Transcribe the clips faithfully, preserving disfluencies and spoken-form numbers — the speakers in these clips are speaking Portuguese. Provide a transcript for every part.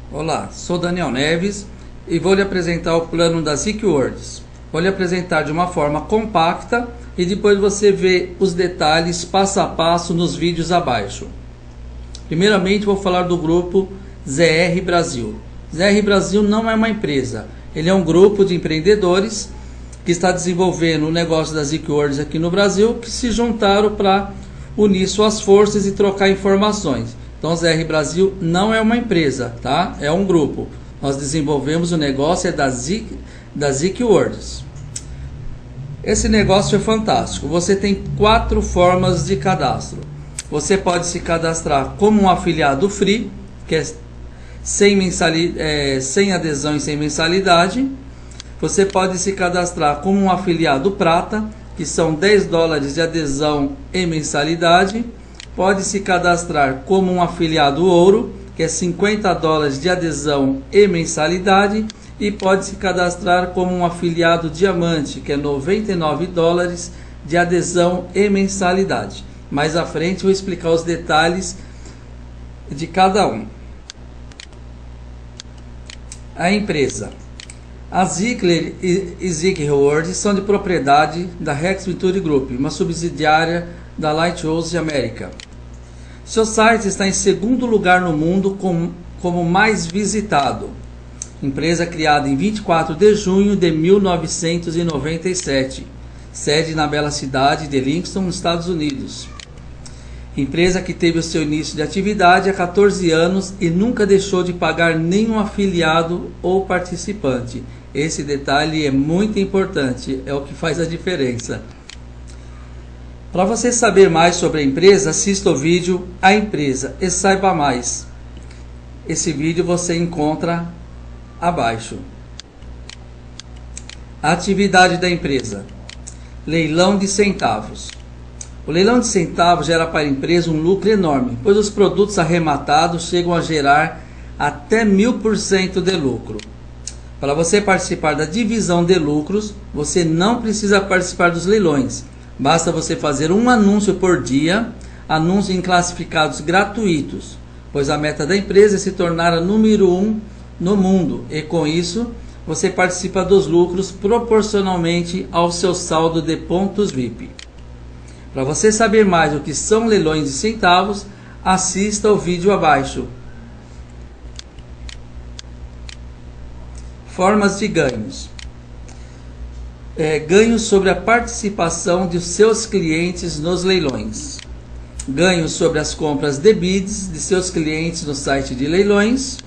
Olá, sou Daniel Neves e vou lhe apresentar o plano da ZicWords. Vou lhe apresentar de uma forma compacta e depois você vê os detalhes passo a passo nos vídeos abaixo. Primeiramente vou falar do grupo Z R Brasil. Z R Brasil não é uma empresa, ele é um grupo de empreendedores que está desenvolvendo o negócio da ZicWords aqui no Brasil, que se juntaram para unir suas forças e trocar informações. Então, Z R Brasil não é uma empresa, tá? É um grupo. Nós desenvolvemos o negócio é da, Zic, da ZicWords. Esse negócio é fantástico. Você tem quatro formas de cadastro. Você pode se cadastrar como um afiliado free, que é sem, mensalidade, é, sem adesão e sem mensalidade. Você pode se cadastrar como um afiliado prata, que são dez dólares de adesão e mensalidade. Pode se cadastrar como um afiliado ouro, que é cinquenta dólares de adesão e mensalidade. E pode se cadastrar como um afiliado diamante, que é noventa e nove dólares de adesão e mensalidade. Mais à frente eu vou explicar os detalhes de cada um. A empresa. A Zickler e ZicWords são de propriedade da Rex Venturi Group, uma subsidiária da Lighthouse América. Seu site está em segundo lugar no mundo com, como mais visitado. Empresa criada em vinte e quatro de junho de mil novecentos e noventa e sete. Sede na bela cidade de Livingston, nos Estados Unidos. Empresa que teve o seu início de atividade há quatorze anos e nunca deixou de pagar nenhum afiliado ou participante. Esse detalhe é muito importante, é o que faz a diferença. Para você saber mais sobre a empresa, assista o vídeo A Empresa e saiba mais. Esse vídeo você encontra abaixo. A atividade da empresa. Leilão de centavos. O leilão de centavos gera para a empresa um lucro enorme, pois os produtos arrematados chegam a gerar até mil por cento de lucro. Para você participar da divisão de lucros, você não precisa participar dos leilões. Basta você fazer um anúncio por dia, anúncio em classificados gratuitos, pois a meta da empresa é se tornar a número um no mundo e com isso você participa dos lucros proporcionalmente ao seu saldo de pontos V I P. Para você saber mais o que são leilões de centavos, assista o vídeo abaixo. Formas de ganhos. É, ganhos sobre a participação de seus clientes nos leilões. Ganhos sobre as compras de bids de seus clientes no site de leilões.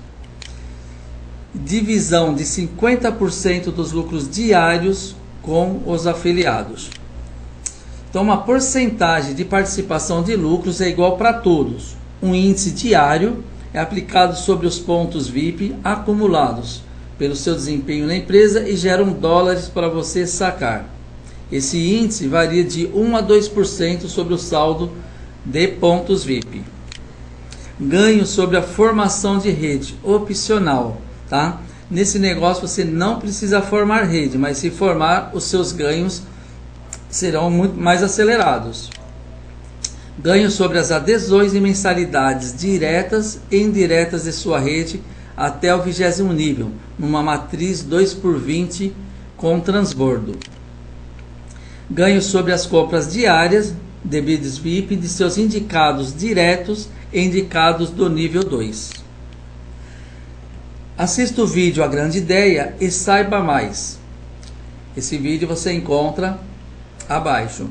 Divisão de cinquenta por cento dos lucros diários com os afiliados. Então, uma porcentagem de participação de lucros é igual para todos. Um índice diário é aplicado sobre os pontos V I P acumulados pelo seu desempenho na empresa e geram dólares para você sacar. Esse índice varia de um a dois por cento sobre o saldo de pontos V I P. Ganho sobre a formação de rede, opcional, tá? Nesse negócio você não precisa formar rede, mas se formar, os seus ganhos serão muito mais acelerados. Ganho sobre as adesões e mensalidades diretas e indiretas de sua rede até o vigésimo nível, numa matriz dois por vinte com transbordo. Ganho sobre as compras diárias de bids V I P de seus indicados diretos e indicados do nível dois. Assista o vídeo A Grande Ideia e saiba mais. Esse vídeo você encontra abaixo.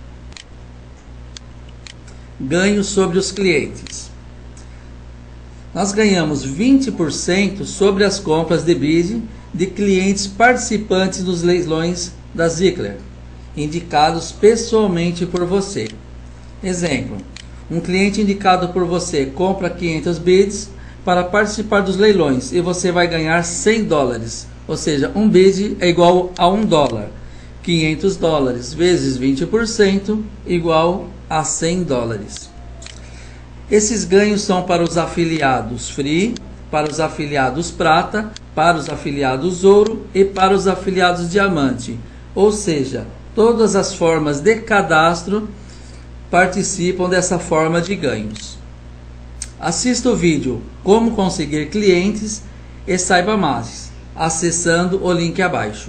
Ganhos sobre os clientes. Nós ganhamos vinte por cento sobre as compras de bid de clientes participantes dos leilões da Zickler, indicados pessoalmente por você. Exemplo, um cliente indicado por você compra quinhentos bids para participar dos leilões e você vai ganhar cem dólares, ou seja, um bid é igual a um dólar. quinhentos dólares vezes vinte por cento igual a cem dólares. Esses ganhos são para os afiliados free, para os afiliados prata, para os afiliados ouro e para os afiliados diamante. Ou seja, todas as formas de cadastro participam dessa forma de ganhos. Assista o vídeo Como Conseguir Clientes e saiba mais, acessando o link abaixo.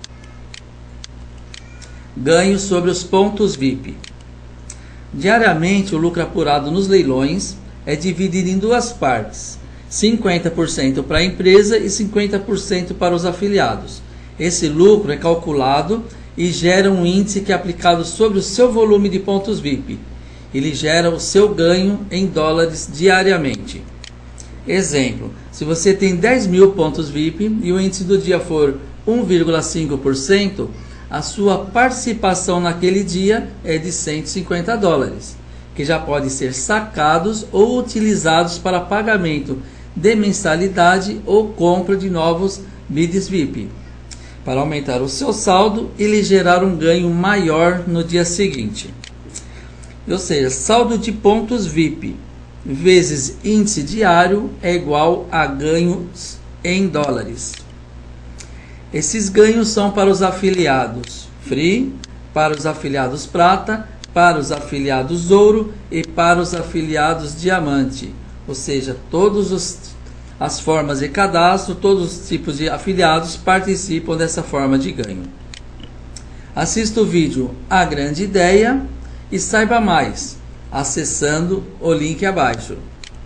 Ganho sobre os pontos V I P. Diariamente, o lucro apurado nos leilões é dividido em duas partes, cinquenta por cento para a empresa e cinquenta por cento para os afiliados. Esse lucro é calculado e gera um índice que é aplicado sobre o seu volume de pontos V I P. Ele gera o seu ganho em dólares diariamente. Exemplo, se você tem dez mil pontos V I P e o índice do dia for um vírgula cinco por cento, a sua participação naquele dia é de cento e cinquenta dólares, que já podem ser sacados ou utilizados para pagamento de mensalidade ou compra de novos bids V I P, para aumentar o seu saldo e lhe gerar um ganho maior no dia seguinte. Ou seja, saldo de pontos V I P vezes índice diário é igual a ganhos em dólares. Esses ganhos são para os afiliados Free, para os afiliados Prata, para os afiliados Ouro e para os afiliados Diamante. Ou seja, todas as formas de cadastro, todos os tipos de afiliados participam dessa forma de ganho. Assista o vídeo A Grande Ideia e saiba mais, acessando o link abaixo.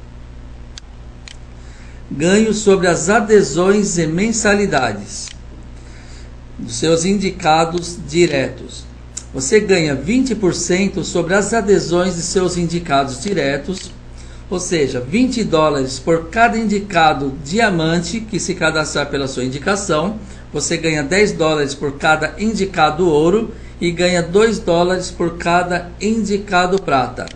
Ganho sobre as adesões e mensalidades dos seus indicados diretos. Você ganha vinte por cento sobre as adesões de seus indicados diretos, ou seja, vinte dólares por cada indicado diamante que se cadastrar pela sua indicação. Você ganha dez dólares por cada indicado ouro e ganha dois dólares por cada indicado prata.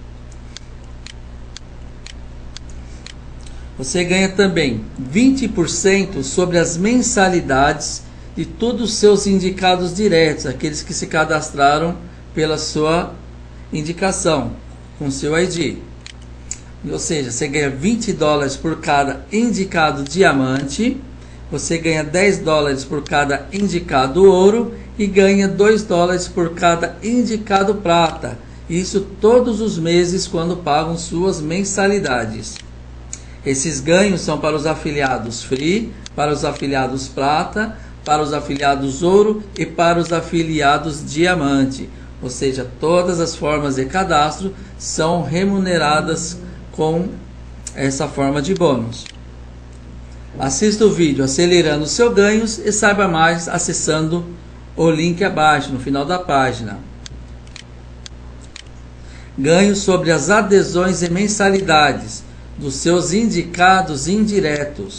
Você ganha também vinte por cento sobre as mensalidades de todos os seus indicados diretos, aqueles que se cadastraram pela sua indicação, com seu I D. Ou seja, você ganha vinte dólares por cada indicado diamante, você ganha dez dólares por cada indicado ouro e ganha dois dólares por cada indicado prata. Isso todos os meses quando pagam suas mensalidades. Esses ganhos são para os afiliados Free, para os afiliados Prata, para os afiliados Ouro e para os afiliados Diamante. Ou seja, todas as formas de cadastro são remuneradas com essa forma de bônus. Assista o vídeo Acelerando os seus ganhos e saiba mais acessando o link abaixo, no final da página. Ganhos sobre as adesões e mensalidades dos seus indicados indiretos.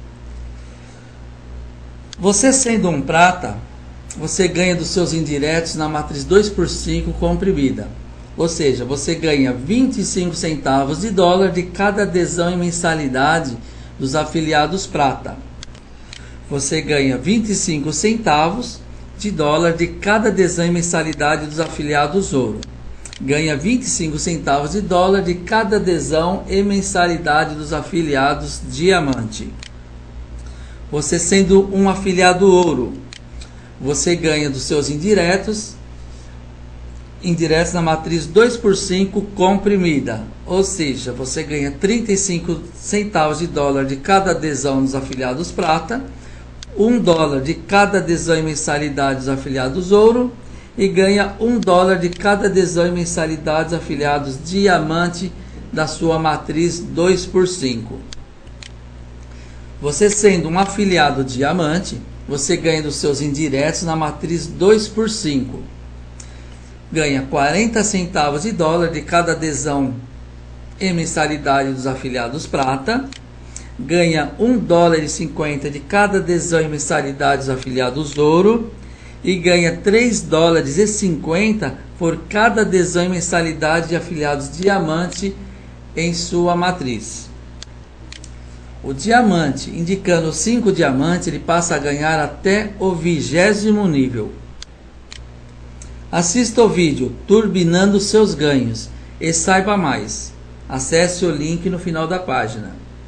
Você sendo um prata, você ganha dos seus indiretos na matriz dois por cinco comprimida. Ou seja, você ganha vinte e cinco centavos de dólar de cada adesão e mensalidade dos afiliados prata. Você ganha vinte e cinco centavos de dólar de cada adesão e mensalidade dos afiliados ouro. Ganha vinte e cinco centavos de dólar de cada adesão e mensalidade dos afiliados diamante. Você sendo um afiliado ouro, você ganha dos seus indiretos, indiretos na matriz dois por cinco comprimida. Ou seja, você ganha trinta e cinco centavos de dólar de cada adesão dos afiliados prata, um dólar de cada adesão e mensalidade dos afiliados ouro e ganha um dólar de cada adesão e mensalidade dos afiliados diamante da sua matriz dois por cinco. Você sendo um afiliado diamante, você ganha dos seus indiretos na matriz dois por cinco. Ganha quarenta centavos de dólar de cada adesão e mensalidade dos afiliados prata. Ganha um dólar e cinquenta de cada adesão e mensalidade dos afiliados ouro. E ganha três dólares e cinquenta por cada adesão e mensalidade de afiliados diamante em sua matriz. O diamante, indicando cinco diamantes, ele passa a ganhar até o vigésimo nível. Assista o vídeo Turbinando seus ganhos e saiba mais. Acesse o link no final da página.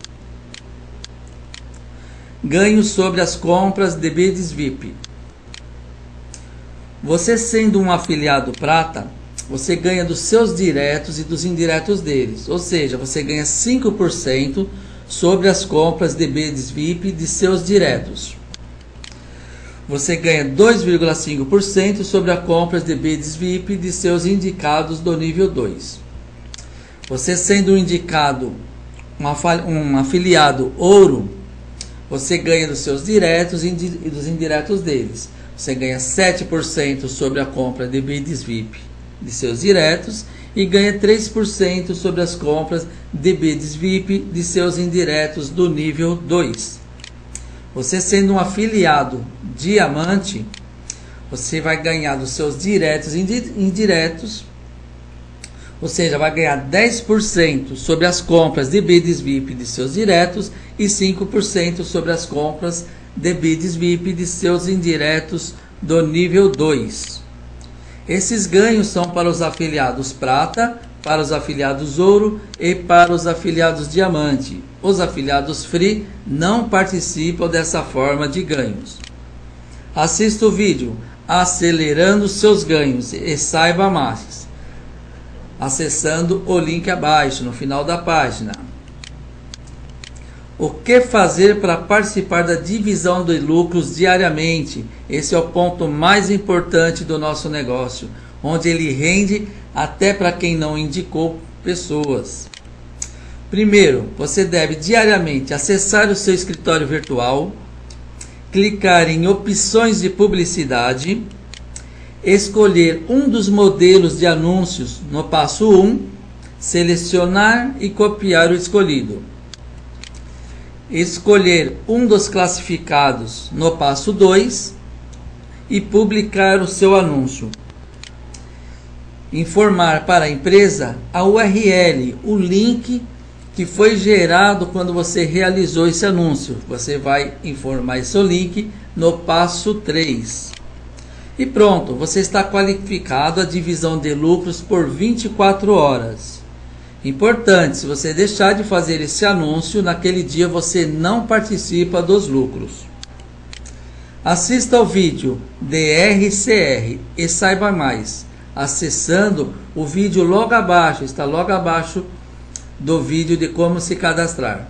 Ganhos sobre as compras de bids V I P. Você sendo um afiliado prata, você ganha dos seus diretos e dos indiretos deles. Ou seja, você ganha cinco por cento sobre as compras de Bids V I P de seus diretos. Você ganha dois vírgula cinco por cento sobre as compras de Bids V I P de seus indicados do nível dois. Você sendo um indicado, um afiliado ouro, você ganha dos seus diretos e dos indiretos deles. Você ganha sete por cento sobre a compra de Bids V I P de seus diretos e ganha três por cento sobre as compras de Bids V I P de seus indiretos do nível dois. Você sendo um afiliado diamante, você vai ganhar dos seus diretos e indiretos, ou seja, vai ganhar dez por cento sobre as compras de Bids V I P de seus diretos e cinco por cento sobre as compras de Bids V I P de seus indiretos do nível dois. Esses ganhos são para os afiliados prata, para os afiliados ouro e para os afiliados diamante. Os afiliados free não participam dessa forma de ganhos. Assista o vídeo Acelerando seus ganhos e saiba mais, acessando o link abaixo, no final da página. O que fazer para participar da divisão de lucros diariamente? Esse é o ponto mais importante do nosso negócio, onde ele rende até para quem não indicou pessoas. Primeiro, você deve diariamente acessar o seu escritório virtual, clicar em opções de publicidade, escolher um dos modelos de anúncios no passo um, selecionar e copiar o escolhido. Escolher um dos classificados no passo dois e publicar o seu anúncio. Informar para a empresa a U R L, o link que foi gerado quando você realizou esse anúncio. Você vai informar esse link no passo três. E pronto, você está qualificado à divisão de lucros por vinte e quatro horas. Importante, se você deixar de fazer esse anúncio, naquele dia você não participa dos lucros. Assista ao vídeo D R C R e saiba mais, acessando o vídeo logo abaixo, está logo abaixo do vídeo de como se cadastrar.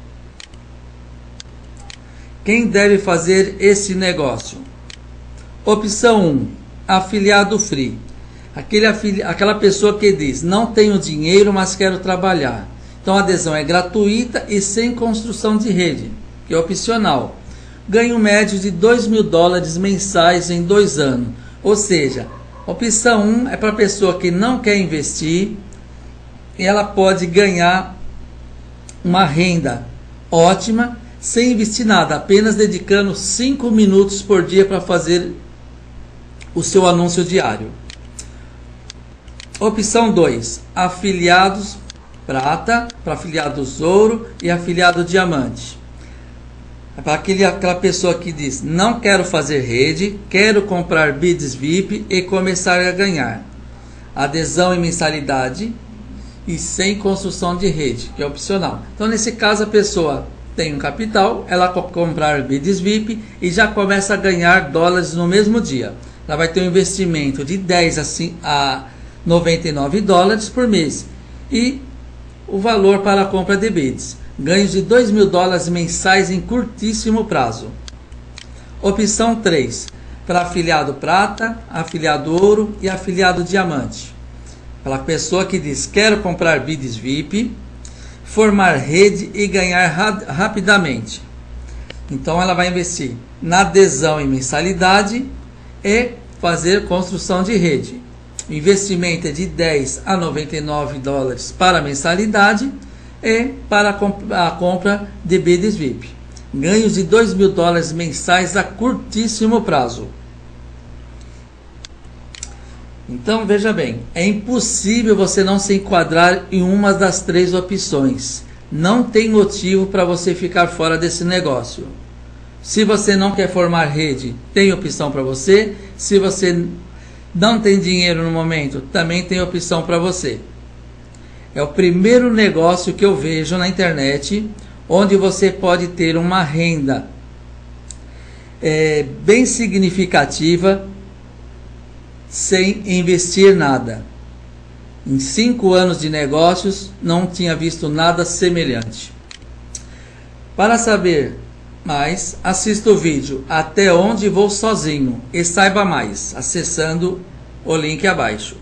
Quem deve fazer esse negócio? Opção um, afiliado free. Aquele afili... Aquela pessoa que diz, não tenho dinheiro, mas quero trabalhar. Então a adesão é gratuita e sem construção de rede, que é opcional. Ganho médio de dois mil dólares mensais em dois anos. Ou seja, opção um é para a pessoa que não quer investir, e ela pode ganhar uma renda ótima, sem investir nada, apenas dedicando cinco minutos por dia para fazer o seu anúncio diário. Opção dois, afiliados prata, para afiliados ouro e afiliado diamante. É para aquele, aquela pessoa que diz, não quero fazer rede, quero comprar Bids V I P e começar a ganhar. Adesão e mensalidade e sem construção de rede, que é opcional. Então nesse caso a pessoa tem um capital, ela comprar Bids V I P e já começa a ganhar dólares no mesmo dia. Ela vai ter um investimento de dez a noventa e nove dólares por mês e o valor para a compra de Bids. Ganhos de dois mil dólares mensais em curtíssimo prazo. Opção três, para afiliado prata, afiliado ouro e afiliado diamante. Para a pessoa que diz, quero comprar Bids V I P, formar rede e ganhar ra rapidamente. Então ela vai investir na adesão e mensalidade e fazer construção de rede. O investimento é de dez a noventa e nove dólares para a mensalidade e para a, comp a compra de Bids V I P. Ganhos de dois mil dólares mensais a curtíssimo prazo. Então veja bem, é impossível você não se enquadrar em uma das três opções. Não tem motivo para você ficar fora desse negócio. Se você não quer formar rede, tem opção para você. Se você não tem dinheiro no momento, também tem opção para você. É o primeiro negócio que eu vejo na internet, onde você pode ter uma renda é, bem significativa, sem investir nada. Em cinco anos de negócios, não tinha visto nada semelhante. Para saber mais, assista o vídeo Até Onde Vou Sozinho e saiba mais, acessando o link abaixo.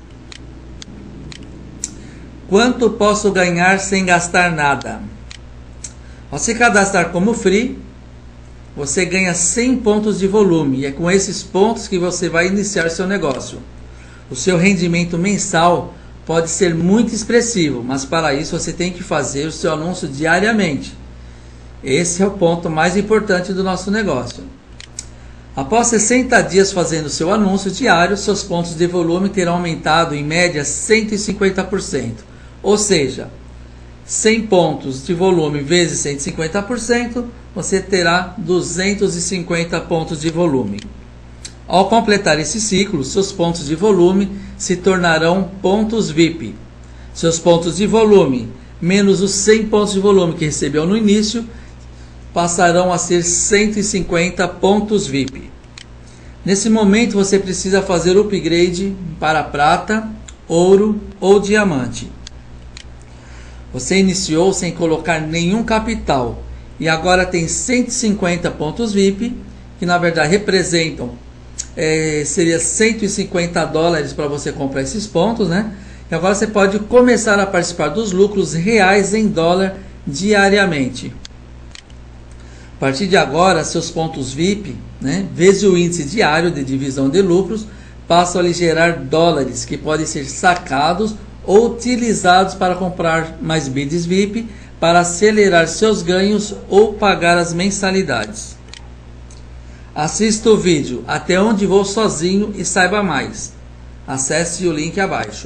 Quanto posso ganhar sem gastar nada? Ao se cadastrar como free, você ganha cem pontos de volume e é com esses pontos que você vai iniciar seu negócio. O seu rendimento mensal pode ser muito expressivo, mas para isso você tem que fazer o seu anúncio diariamente. Esse é o ponto mais importante do nosso negócio. Após sessenta dias fazendo seu anúncio diário, seus pontos de volume terão aumentado em média cento e cinquenta por cento. Ou seja, cem pontos de volume vezes cento e cinquenta por cento, você terá duzentos e cinquenta pontos de volume. Ao completar esse ciclo, seus pontos de volume se tornarão pontos V I P. Seus pontos de volume, menos os cem pontos de volume que recebeu no início, passarão a ser cento e cinquenta pontos V I P. Nesse momento você precisa fazer o upgrade para prata, ouro ou diamante. Você iniciou sem colocar nenhum capital e agora tem cento e cinquenta pontos V I P, que na verdade representam É, seria cento e cinquenta dólares para você comprar esses pontos, né? E agora você pode começar a participar dos lucros reais em dólar diariamente. A partir de agora, seus pontos V I P, né, vezes o índice diário de divisão de lucros, passam a lhe gerar dólares que podem ser sacados ou utilizados para comprar mais bids V I P, para acelerar seus ganhos ou pagar as mensalidades. Assista o vídeo Até Onde Vou Sozinho e saiba mais. Acesse o link abaixo.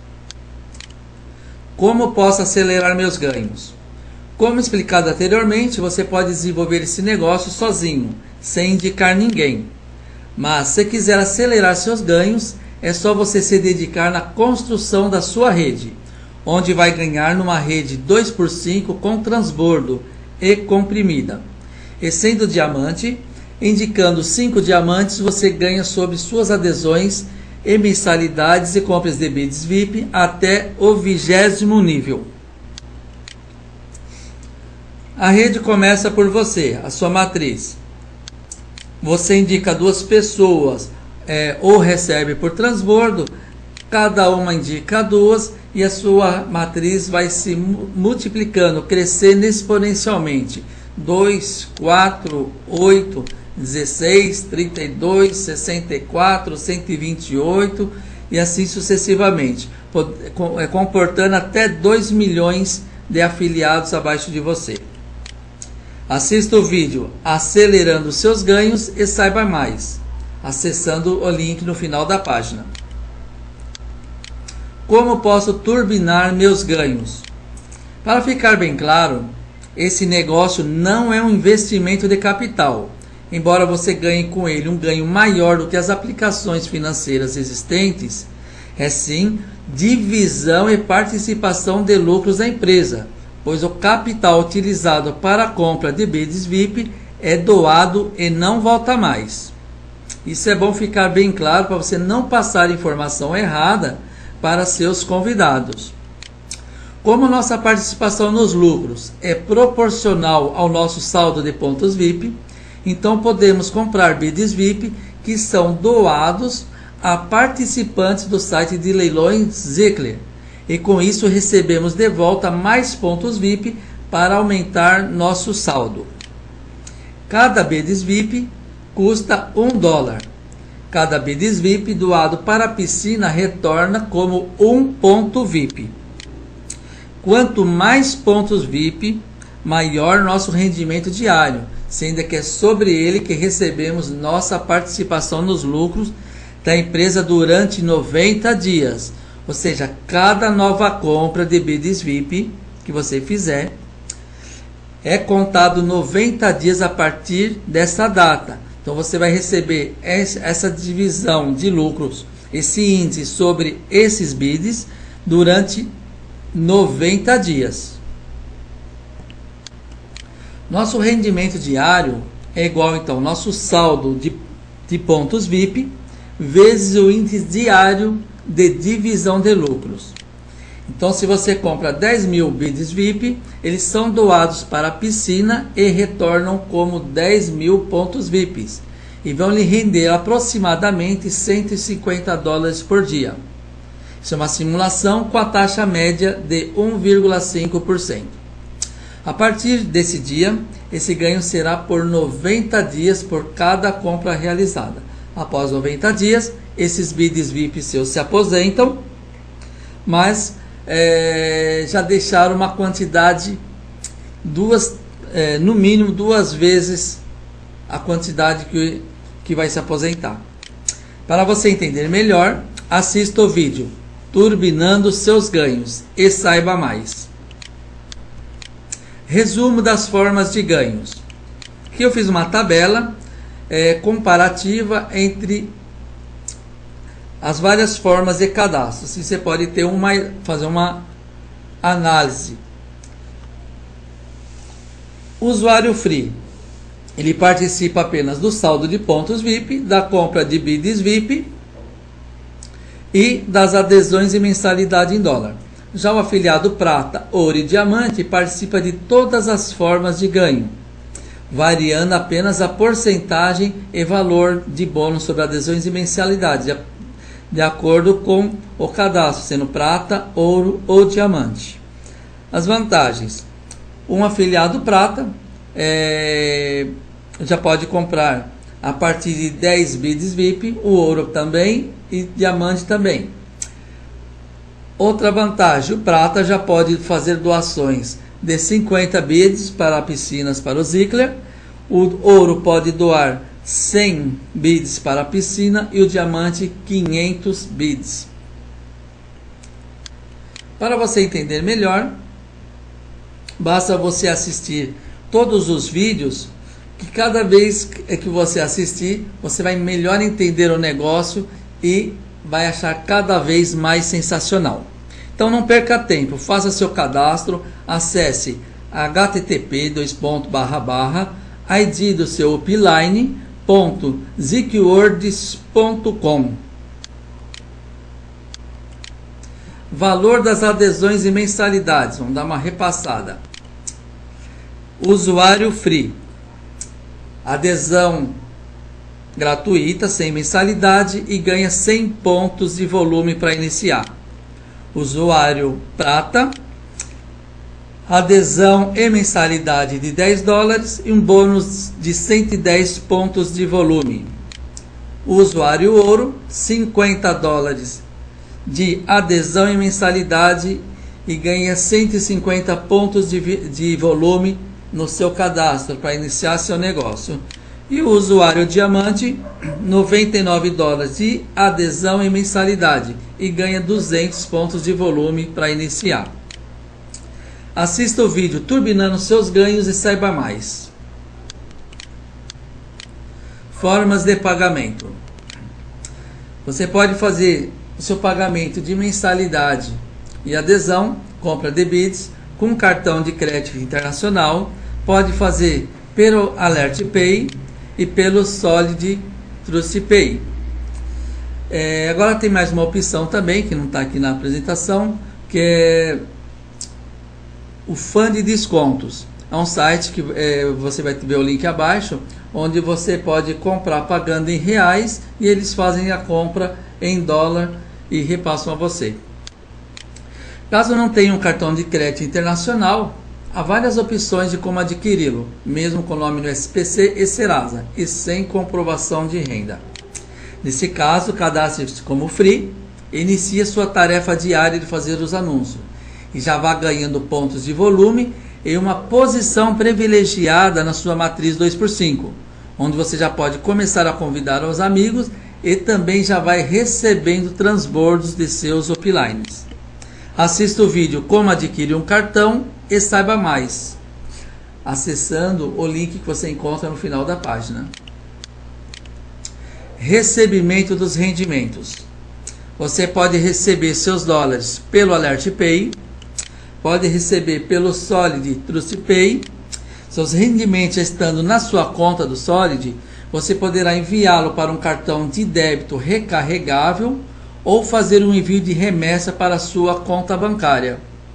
Como posso acelerar meus ganhos? Como explicado anteriormente, você pode desenvolver esse negócio sozinho, sem indicar ninguém. Mas se quiser acelerar seus ganhos, é só você se dedicar na construção da sua rede, onde vai ganhar numa rede dois por cinco com transbordo e comprimida. E sendo diamante, indicando cinco diamantes, você ganha sobre suas adesões e mensalidades e compras de bids V I P até o vigésimo nível. A rede começa por você, a sua matriz. Você indica duas pessoas é, ou recebe por transbordo, cada uma indica duas e a sua matriz vai se multiplicando, crescendo exponencialmente. dois, quatro, oito, dezesseis, trinta e dois, sessenta e quatro, cento e vinte e oito e assim sucessivamente, comportando até dois milhões de afiliados abaixo de você. Assista o vídeo Acelerando Seus Ganhos e saiba mais, acessando o link no final da página. Como posso turbinar meus ganhos? Para ficar bem claro, esse negócio não é um investimento de capital. Embora você ganhe com ele um ganho maior do que as aplicações financeiras existentes, é sim divisão e participação de lucros da empresa, pois o capital utilizado para a compra de bids V I P é doado e não volta mais. Isso é bom ficar bem claro para você não passar informação errada para seus convidados. Como nossa participação nos lucros é proporcional ao nosso saldo de pontos V I P, então podemos comprar bids V I P que são doados a participantes do site de leilões Ziegler, e com isso recebemos de volta mais pontos V I P para aumentar nosso saldo. Cada bids V I P custa um dólar. Cada bids V I P doado para a piscina retorna como um ponto V I P. Quanto mais pontos V I P, maior nosso rendimento diário, sendo que é sobre ele que recebemos nossa participação nos lucros da empresa durante noventa dias. Ou seja, cada nova compra de bids V I P que você fizer é contado noventa dias a partir dessa data. Então você vai receber essa divisão de lucros, esse índice sobre esses bids durante noventa dias. Nosso rendimento diário é igual então nosso saldo de, de pontos V I P vezes o índice diário de divisão de lucros. Então, se você compra dez mil bids V I P, eles são doados para a piscina e retornam como dez mil pontos V I Ps. E vão lhe render aproximadamente cento e cinquenta dólares por dia. Isso é uma simulação com a taxa média de um vírgula cinco por cento. A partir desse dia, esse ganho será por noventa dias por cada compra realizada. Após noventa dias, esses bids V I P seus se aposentam, mas é, já deixaram uma quantidade, duas, é, no mínimo duas vezes a quantidade que, que vai se aposentar. Para você entender melhor, assista o vídeo Turbinando seus ganhos e saiba mais. Resumo das formas de ganhos. Aqui eu fiz uma tabela é, comparativa entre as várias formas de cadastro. Assim, você pode ter uma, fazer uma análise. O usuário free, ele participa apenas do saldo de pontos V I P, da compra de bids V I P e das adesões e mensalidade em dólar. Já o afiliado prata, ouro e diamante participa de todas as formas de ganho, variando apenas a porcentagem e valor de bônus sobre adesões e mensalidades, de, de acordo com o cadastro, sendo prata, ouro ou diamante. As vantagens: um afiliado prata é, já pode comprar a partir de dez bids V I P, o ouro também e diamante também. Outra vantagem: o prata já pode fazer doações de cinquenta bids para piscinas para o Ziegler, o ouro pode doar cem bids para a piscina e o diamante quinhentos bids. Para você entender melhor, basta você assistir todos os vídeos, que cada vez que você assistir, você vai melhor entender o negócio e vai achar cada vez mais sensacional. Então não perca tempo, faça seu cadastro, acesse h t t p dois pontos barra barra I D do seu upline ponto zikwords ponto com. Valor das adesões e mensalidades, vamos dar uma repassada. Usuário free, adesão gratuita, sem mensalidade e ganha cem pontos de volume para iniciar. Usuário prata, adesão e mensalidade de dez dólares e um bônus de cento e dez pontos de volume. Usuário ouro, cinquenta dólares de adesão e mensalidade e ganha cento e cinquenta pontos de, de volume no seu cadastro para iniciar seu negócio. E o usuário diamante, noventa e nove dólares de adesão e mensalidade e ganha duzentos pontos de volume para iniciar. Assista o vídeo Turbinando seus ganhos e saiba mais. Formas de pagamento. Você pode fazer o seu pagamento de mensalidade e adesão, compra de bids, com cartão de crédito internacional. Pode fazer pelo Alert Pay e pelo Solid Trust Pay. É, agora tem mais uma opção também, que não está aqui na apresentação, que é o Fund de Descontos. É um site que é, você vai ver o link abaixo, onde você pode comprar pagando em reais e eles fazem a compra em dólar e repassam a você. Caso não tenha um cartão de crédito internacional, há várias opções de como adquiri-lo, mesmo com o nome no S P C e Serasa, e sem comprovação de renda. Nesse caso, cadastre-se como free, inicie sua tarefa diária de fazer os anúncios, e já vá ganhando pontos de volume e uma posição privilegiada na sua matriz dois por cinco, onde você já pode começar a convidar os amigos e também já vai recebendo transbordos de seus uplines. Assista o vídeo Como Adquirir um Cartão e saiba mais, acessando o link que você encontra no final da página. Recebimento dos rendimentos. Você pode receber seus dólares pelo Alert Pay, pode receber pelo Solid Trust Pay. Seus rendimentos estando na sua conta do Solid, você poderá enviá-lo para um cartão de débito recarregável ou fazer um envio de remessa para a sua conta bancária.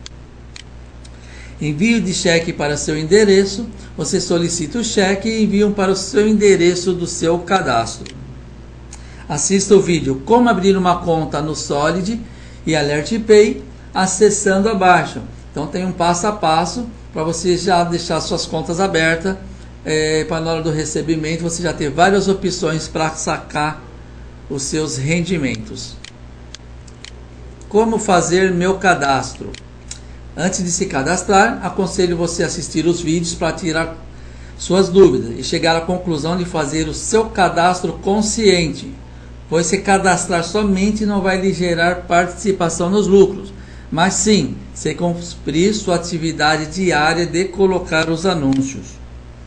Envio de cheque para seu endereço. Você solicita o cheque e envia para o seu endereço do seu cadastro. Assista o vídeo Como abrir uma conta no Solid e AlertPay acessando abaixo. Então tem um passo a passo para você já deixar suas contas abertas, é, para na hora do recebimento você já ter várias opções para sacar os seus rendimentos. Como fazer meu cadastro? Antes de se cadastrar, aconselho você a assistir os vídeos para tirar suas dúvidas e chegar à conclusão de fazer o seu cadastro consciente, pois se cadastrar somente não vai lhe gerar participação nos lucros, mas sim, se cumprir sua atividade diária de colocar os anúncios.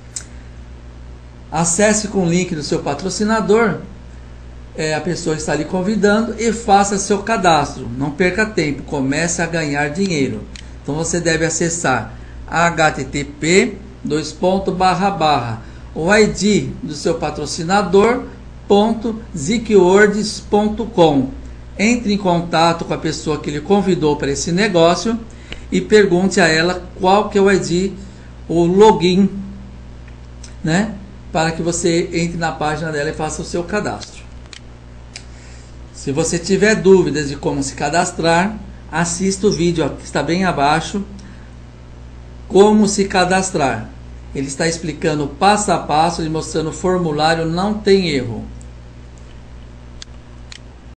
Acesse com o link do seu patrocinador, é, a pessoa está lhe convidando, e faça seu cadastro. Não perca tempo, comece a ganhar dinheiro. Então você deve acessar http dois pontos barra barra o I D do seu patrocinador ponto zikwords ponto com. Entre em contato com a pessoa que lhe convidou para esse negócio e pergunte a ela qual que é o I D, o login, né, para que você entre na página dela e faça o seu cadastro. Se você tiver dúvidas de como se cadastrar, assista o vídeo ó, que está bem abaixo, como se cadastrar. Ele está explicando passo a passo e mostrando o formulário, não tem erro.